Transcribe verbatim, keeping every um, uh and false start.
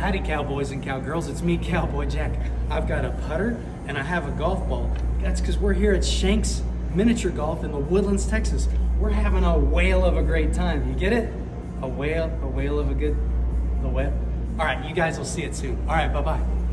Howdy, cowboys and cowgirls. It's me, Cowboy Jack. I've got a putter and I have a golf ball. That's because we're here at Shanks Miniature Golf in the Woodlands, Texas. We're having a whale of a great time. You get it? A whale, a whale of a good, the whale. All right, you guys will see it soon. All right, bye-bye.